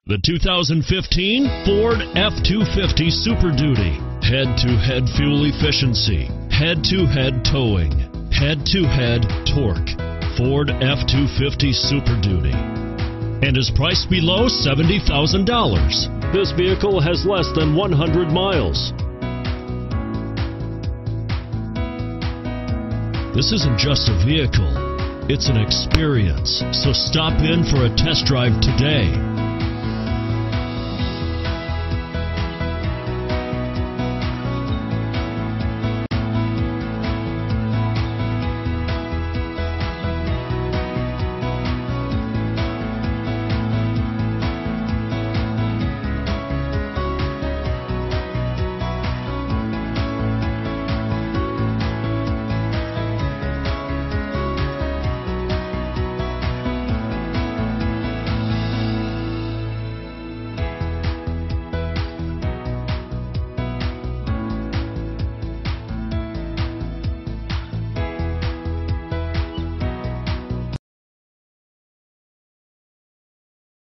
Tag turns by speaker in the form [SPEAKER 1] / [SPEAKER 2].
[SPEAKER 1] The 2015 Ford F-250 Super Duty. Head-to-head fuel efficiency, head-to-head towing, head-to-head torque. Ford F-250 Super Duty. And is priced below $70,000. This vehicle has less than 100 miles. This isn't just a vehicle, it's an experience. So stop in for a test drive today.